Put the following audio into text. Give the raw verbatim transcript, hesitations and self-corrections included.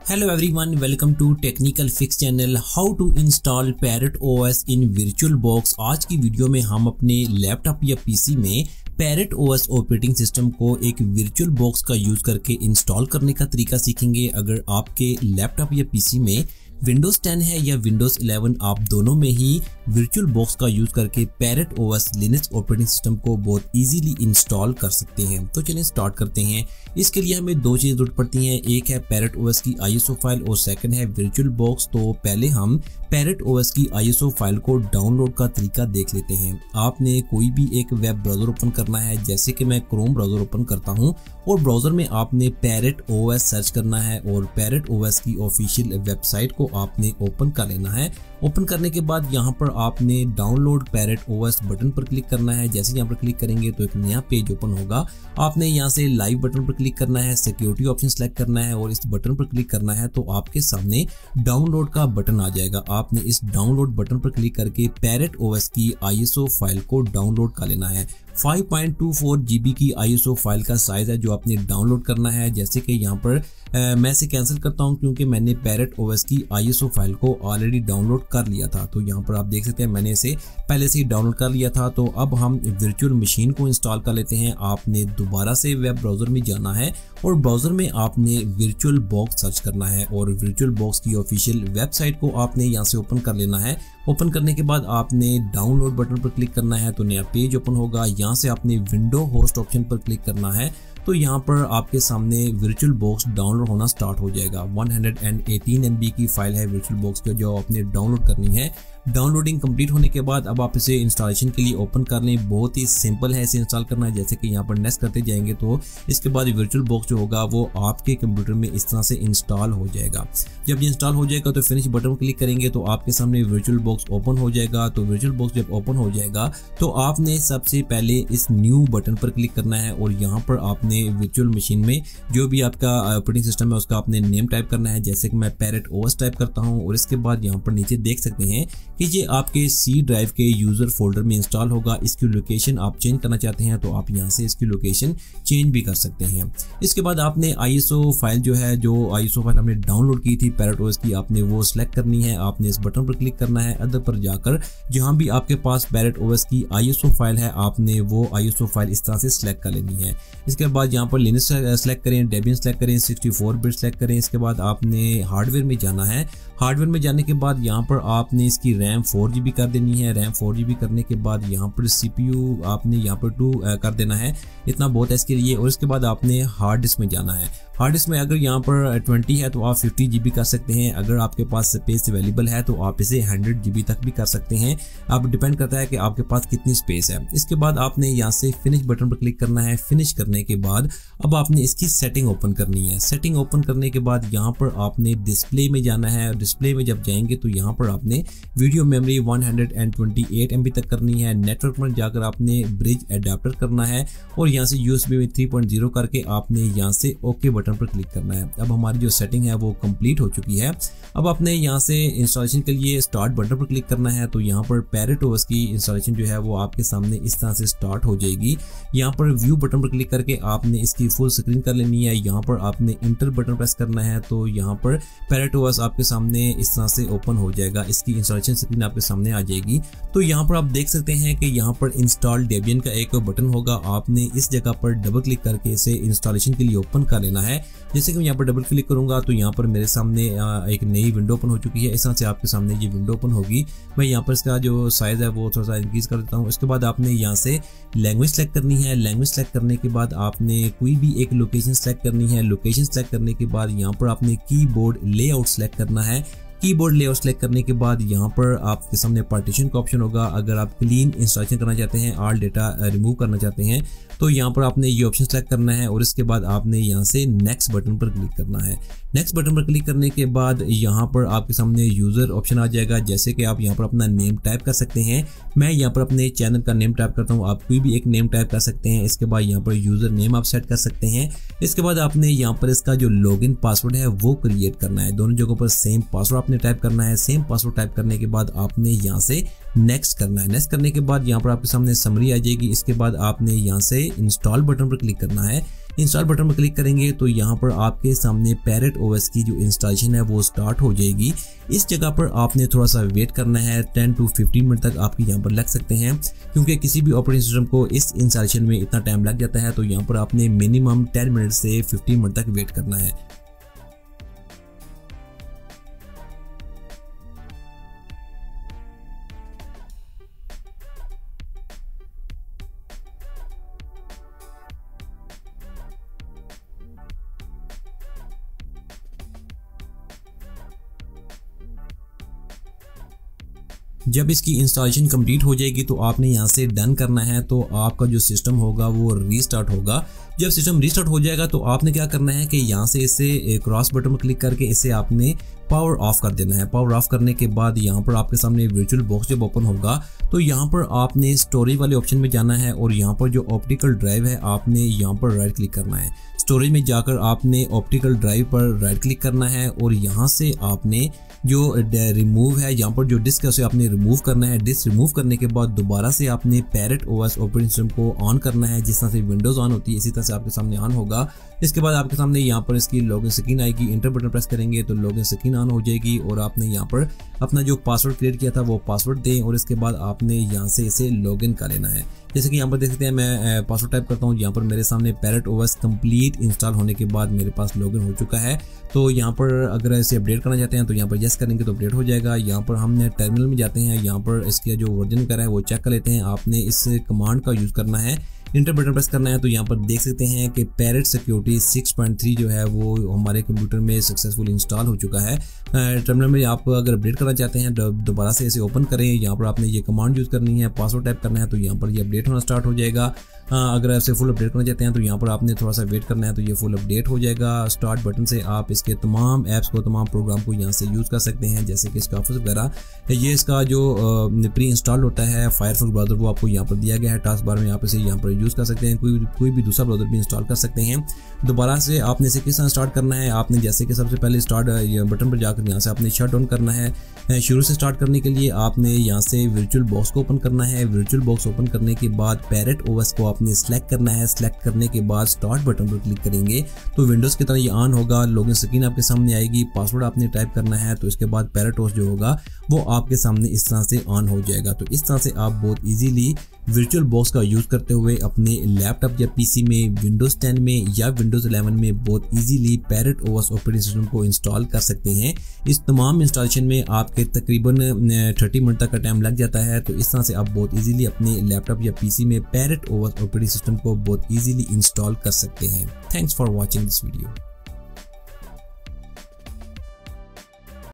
Hello everyone, welcome to Technical Fix channel. How to install Parrot O S in VirtualBox। आज की video में हम अपने laptop या पीसी में Parrot O S operating system को एक VirtualBox का यूज करके इंस्टॉल करने का तरीका सीखेंगे। अगर आपके लैपटॉप या पीसी में विंडोज टेन है या विंडोज इलेवन, आप दोनों में ही VirtualBox का यूज करके Parrot O S Linux operating system को बहुत इजीली इंस्टॉल कर सकते हैं। तो चलिए स्टार्ट करते हैं। इसके लिए हमें दो चीजें जरूरत पड़ती हैं, एक है Parrot O S की आई एस ओ फाइल और सेकंड है VirtualBox। तो पहले हम Parrot O S की आई एस ओ फाइल को डाउनलोड का तरीका देख लेते हैं। आपने कोई भी एक वेब ब्राउजर ओपन करना है, जैसे कि मैं क्रोम ब्राउजर ओपन करता हूं और ब्राउजर में आपने Parrot O S सर्च करना है और Parrot O S की ऑफिशियल वेबसाइट को आपने ओपन कर लेना है। ओपन करने के बाद यहाँ पर आपने download Parrot O S button पर क्लिक करना है। जैसे यहाँ पर क्लिक करेंगे तो एक नया पेज ओपन होगा। आपने यहाँ से लाइव बटन पर क्लिक करना है, सिक्योरिटी ऑप्शन सेलेक्ट करना है और इस बटन पर क्लिक करना है तो आपके सामने डाउनलोड का बटन आ जाएगा। आपने इस डाउनलोड बटन पर क्लिक करके Parrot O S की आई एस ओ फाइल को डाउनलोड कर लेना है। Five point two four G B की आई एस ओ फाइल का साइज है जो आपने डाउनलोड करना है। जैसे कि यहाँ पर आ, मैं इसे कैंसिल करता हूँ क्योंकि मैंने Parrot O S की आई एस ओ फाइल को ऑलरेडी डाउनलोड कर लिया था। तो यहाँ पर आप देख सकते हैं मैंने इसे पहले से ही डाउनलोड कर लिया था। तो अब हम वर्चुअल मशीन को इंस्टॉल कर लेते हैं। आपने दोबारा से वेब ब्राउजर में जाना है और ब्राउजर में आपने VirtualBox सर्च करना है और VirtualBox की ऑफिशियल वेबसाइट को आपने यहाँ से ओपन कर लेना है। ओपन करने के बाद आपने डाउनलोड बटन पर क्लिक करना है तो नया पेज ओपन होगा। यहाँ से आपने विंडो होस्ट ऑप्शन पर क्लिक करना है तो यहाँ पर आपके सामने VirtualBox डाउनलोड होना स्टार्ट हो जाएगा। One hundred eighteen M B की फाइल है VirtualBox की जो आपने डाउनलोड करनी है। डाउनलोडिंग कंप्लीट होने के बाद अब आप इसे इंस्टॉलेशन के लिए ओपन कर लें। बहुत ही सिंपल है इसे इंस्टॉल करना है। जैसे कि यहाँ पर नेक्स्ट करते जाएंगे तो इसके बाद VirtualBox जो होगा वो आपके कंप्यूटर में इस तरह से इंस्टॉल हो जाएगा। जब ये इंस्टॉल हो जाएगा तो फिनिश बटन पर क्लिक करेंगे तो आपके सामने VirtualBox ओपन हो जाएगा। तो VirtualBox जब ओपन हो जाएगा तो आपने सबसे पहले इस न्यू बटन पर क्लिक करना है और यहाँ पर आपने वर्चुअल मशीन में जो भी आपका ऑपरेटिंग सिस्टम है उसका आपने नेम टाइप करना है। जैसे कि मैं Parrot O S टाइप करता हूँ और इसके बाद यहाँ पर नीचे देख सकते हैं कि ये आपके सी ड्राइव के यूजर फोल्डर में इंस्टॉल होगा। इसकी लोकेशन आप चेंज करना चाहते हैं तो आप यहाँ से इसकी लोकेशन चेंज भी कर सकते हैं। इसके बाद आपने आई एस ओ फाइल जो है जो आई एस ओ फाइल आपने डाउनलोड की थी Parrot O S की, आपने वो सिलेक्ट करनी है। आपने इस बटन पर क्लिक करना है। अदर पर जाकर जहाँ भी आपके पास Parrot O S की आई एस ओ फाइल है आपने वो आई एस ओ फाइल इस तरह से सिलेक्ट कर लेनी है। इसके बाद यहाँ पर लिनक्स सेलेक्ट करें, डेबियन सेलेक्ट करें, सिक्सटी फोर बिट सेलेक्ट करें। इसके बाद आपने हार्डवेयर में जाना है। हार्डवेयर में जाने के बाद यहाँ पर आपने इसकी रैम फोर जी बी कर देनी है। रैम फोर जी बी करने के बाद यहाँ पर सीपीयू आपने यहाँ पर टू कर देना है। इतना बहुत है इसके लिए। और इसके बाद आपने हार्ड डिस्क में जाना है। हार्ड डिस्क में अगर यहाँ पर ट्वेंटी है तो आप फिफ्टी जी बी कर सकते हैं। अगर आपके पास स्पेस अवेलेबल है तो आप इसे हंड्रेड जी बी तक भी कर सकते हैं। अब डिपेंड करता है कि आपके पास कितनी स्पेस है। इसके बाद आपने यहाँ से फिनिश बटन पर क्लिक करना है। फिनिश करने के बाद अब आपने इसकी सेटिंग ओपन करनी है। सेटिंग ओपन करने के बाद यहाँ पर आपने डिस्प्ले में जाना है। डिस्प्ले में जब जाएंगे तो यहाँ पर आपने video memory one hundred twenty eight M B तक करनी है। नेटवर्क पर जाकर आपने ब्रिज एडाप्टर करना है और यहाँ से यूएसबी में थ्री पॉइंट ज़ीरो करके आपने यहाँ से ओके बटन पर क्लिक करना है। अब हमारी जो सेटिंग है वो कंप्लीट हो चुकी है। अब आपने यहाँ से इंस्टॉलेशन के लिए स्टार्ट बटन पर क्लिक करना है तो यहाँ पर Parrot O S की इंस्टॉलेशन जो है वो आपके सामने इस तरह से स्टार्ट हो जाएगी। यहाँ पर व्यू बटन पर क्लिक करके आपने इसकी फुल स्क्रीन कर लेनी है। यहाँ पर आपने इंटर बटन प्रेस करना है तो यहाँ पर Parrot O S आपके सामने इस तरह से ओपन हो जाएगा। इसकी इंस्टॉलेशन स्क्रीन आपके सामने आ जाएगी। तो यहाँ पर आप देख सकते हैं कि यहाँ पर इंस्टॉल डेबियन का एक बटन होगा। आपने इस जगह पर डबल क्लिक करके इसे इंस्टॉलेशन के लिए ओपन कर लेना है। जैसे कि मैं यहाँ पर डबल क्लिक करूंगा तो यहाँ पर मेरे सामने एक नई विंडो ओपन हो चुकी है। इस तरह से आपके सामने ये विंडो ओपन होगी। मैं यहाँ पर इसका जो साइज है वो थोड़ा सा इंक्रीज कर देता हूँ। इसके बाद आपने यहाँ से लैंग्वेज सेलेक्ट करनी है। लैंग्वेज सेलेक्ट करने के बाद आपने कोई भी एक लोकेशन सेलेक्ट करनी है। लोकेशन सेलेक्ट करने के बाद यहाँ पर आपने कीबोर्ड लेआउट सेलेक्ट करना है। कीबोर्ड लेआउट सेलेक्ट करने के बाद यहाँ पर आपके सामने पार्टीशन का ऑप्शन होगा। अगर आप क्लीन इंस्टॉलेशन करना चाहते हैं, ऑल डेटा रिमूव करना चाहते हैं तो यहाँ पर आपने ये ऑप्शन सेलेक्ट करना है और इसके बाद आपने यहाँ से नेक्स्ट बटन पर क्लिक करना है। नेक्स्ट बटन पर क्लिक करने के बाद यहाँ पर आपके सामने यूजर ऑप्शन आ जाएगा। जैसे कि आप यहाँ पर अपना नेम टाइप कर सकते हैं। मैं यहाँ पर अपने चैनल का नेम टाइप करता हूँ, आप कोई भी एक नेम टाइप कर सकते हैं। इसके बाद यहाँ पर यूजर नेम आप सेट कर सकते हैं। इसके बाद आपने यहाँ पर इसका जो लॉगिन पासवर्ड है वो क्रिएट करना है। दोनों जगहों पर सेम पासवर्ड आपने टाइप करना है। सेम पासवर्ड टाइप करने के बाद आपने यहाँ से नेक्स्ट करना है। नेक्स्ट करने के बाद यहाँ पर आपके सामने समरी आ जाएगी। इसके बाद आपने यहाँ से इंस्टॉल बटन पर क्लिक करना है। इंस्टॉल बटन पर क्लिक करेंगे तो यहाँ पर आपके सामने पैरेट ओएस की जो इंस्टॉलेशन है वो स्टार्ट हो जाएगी। इस जगह पर आपने थोड़ा सा वेट करना है, टेन टू फिफ्टीन मिनट तक आपके यहाँ पर लग सकते हैं, क्योंकि किसी भी ऑपरेटिंग सिस्टम को इस इंस्टॉलेशन में इतना टाइम लग जाता है। तो यहाँ पर आपने मिनिमम टेन मिनट से फिफ्टीन मिनट तक वेट करना है। जब इसकी इंस्टॉलेशन कंप्लीट हो जाएगी तो आपने यहाँ से डन करना है, तो आपका जो सिस्टम होगा वो रीस्टार्ट होगा। जब सिस्टम रीस्टार्ट हो जाएगा तो आपने क्या करना है कि यहाँ से इसे क्रॉस बटन पर क्लिक करके इसे आपने पावर ऑफ कर देना है। पावर ऑफ करने के बाद यहाँ पर आपके सामने वर्चुअल बॉक्स जब ओपन होगा तो यहाँ पर आपने स्टोरेज वाले ऑप्शन में जाना है और यहाँ पर जो ऑप्टिकल ड्राइव है आपने यहाँ पर राइट क्लिक करना है। स्टोरेज में जाकर आपने ऑप्टिकल ड्राइव पर राइट क्लिक करना है और यहाँ से आपने जो रिमूव है, यहाँ पर जो डिस्क है उसे आपने रिमूव करना है। डिस्क रिमूव करने के बाद दोबारा से आपने पैरेट ओएस ऑपरेटिंग सिस्टम को ऑन करना है। जिस तरह से विंडोज ऑन होती है इसी तरह से आपके सामने ऑन होगा। इसके बाद आपके सामने यहाँ पर इसकी लॉगिन स्क्रीन आएगी। इंटर बटन प्रेस करेंगे तो लॉगिन स्क्रीन ऑन हो जाएगी और आपने यहाँ पर अपना जो पासवर्ड क्रिएट किया था वो पासवर्ड दें और इसके बाद आपने यहाँ से इसे लॉगिन कर लेना है। जैसे कि यहाँ पर देख सकते हैं, मैं पासवर्ड टाइप करता हूँ। यहाँ पर मेरे सामने पैरेट ओएस कंप्लीट इंस्टॉल होने के बाद मेरे पास लॉगिन हो चुका है। तो यहाँ पर अगर इसे अपडेट करना चाहते हैं तो यहाँ पर यस करेंगे तो अपडेट हो जाएगा। यहाँ पर हमने टर्मिनल में जाते हैं, यहाँ पर इसका जो वर्जन वगैरह है वो चेक कर लेते हैं। आपने इस कमांड का यूज़ करना है, इंटर बटन प्रेस करना है। तो यहाँ पर देख सकते हैं कि Parrot security six point three जो है वो हमारे कंप्यूटर में सक्सेसफुल इंस्टॉल हो चुका है। टर्मिनल में आप अगर अपडेट करना चाहते हैं तो दोबारा से इसे ओपन करें। यहाँ पर आपने ये कमांड यूज़ करनी है, पासवर्ड टाइप करना है तो यहाँ पर ये अपडेट होना स्टार्ट हो जाएगा। अगर इसे फुल अपडेट करना चाहते हैं तो यहाँ पर आपने थोड़ा सा वेट करना है तो ये फुल अपडेट हो जाएगा। स्टार्ट बटन से आप इसके तमाम ऐप्स को, तमाम प्रोग्राम को यहाँ से यूज़ कर सकते हैं, जैसे कि इसका ऑफिस वगैरह। ये इसका जो प्री इंस्टॉल होता है फायरफॉक्स ब्राउज़र वो आपको यहाँ पर दिया गया है। टास्क बार में आप इसे यहाँ पर यूज़ कर सकते हैं, कोई कोई भी दूसरा ब्राउज़र भी इंस्टॉल कर सकते हैं। दोबारा से आपने इसे किस तरह स्टार्ट करना है, आपने जैसे कि सबसे पहले स्टार्ट बटन पर जाकर यहाँ से आपने शट डाउन करना है। शुरू से स्टार्ट करने के लिए आपने यहाँ से वर्चुअल बॉक्स को ओपन करना है। वर्चुअल बॉक्स ओपन करने के बाद पैरेट ओएस को आपने सेलेक्ट करना है। सेलेक्ट करने के बाद स्टार्ट बटन पर क्लिक करेंगे तो विंडोज की तरह ये ऑन होगा। लॉगिन स्क्रीन आपके सामने आएगी, पासवर्ड आपने टाइप करना है तो इसके बाद पैरेट ओएस जो होगा वो आपके सामने इस तरह से ऑन हो जाएगा। तो इस तरह से आप बहुत इजीली वर्चुअल बॉक्स का यूज़ करते हुए अपने लैपटॉप या पीसी में विंडोज टेन में या विंडोज इलेवन में बहुत easily Parrot OS operating system को इंस्टॉल कर सकते हैं। इस तमाम इंस्टॉलेशन में आपके तकरीबन थर्टी मिनट तक का टाइम लग जाता है। तो इस तरह से आप बहुत इजीली अपने लैपटॉप या पीसी में पैरेट ओएस ऑपरेटिंग सिस्टम को बहुत इजीली इंस्टॉल कर सकते हैं। Thanks for watching this video.